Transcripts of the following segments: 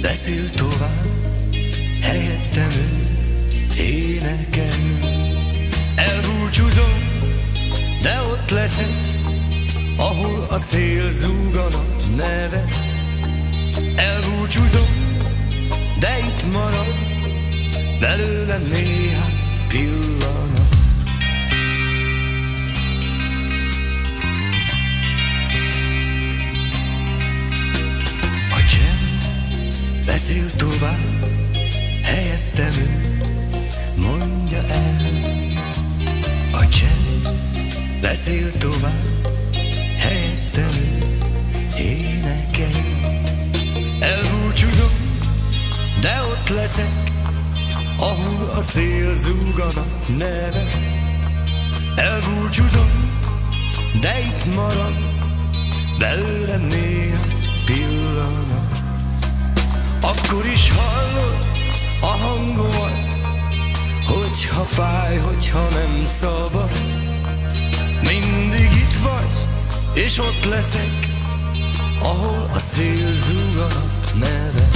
beszél tovább, helyettem ő énekel. Elbúcsúzom, de ott leszek, ahol a szél zúganat nevet. Elbúcsúzom, de itt marad belőlem néhány pillanat. A csend beszél tovább, helyettem ő mondja el. A csend beszél tovább, helyettem ő énekel. Elbúcsúzom, de ott leszek, ahol a szél zúganat nevet. Elbúcsúzom, de itt marad belőlem néhány pillanat. Akkor is hallod a hangomat, hogyha fáj, hogyha nem szabad. Mindig itt vagy, és ott leszek, ahol a szél zúganat nevet.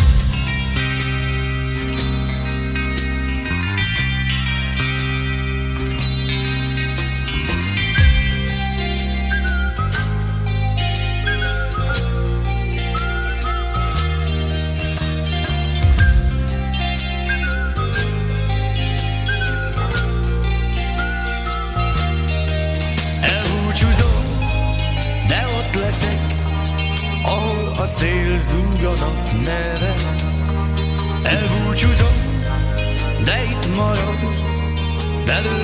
De ott leszek, ahol a szél zúganat nevet. Elbúcsúzom, de itt marad belőle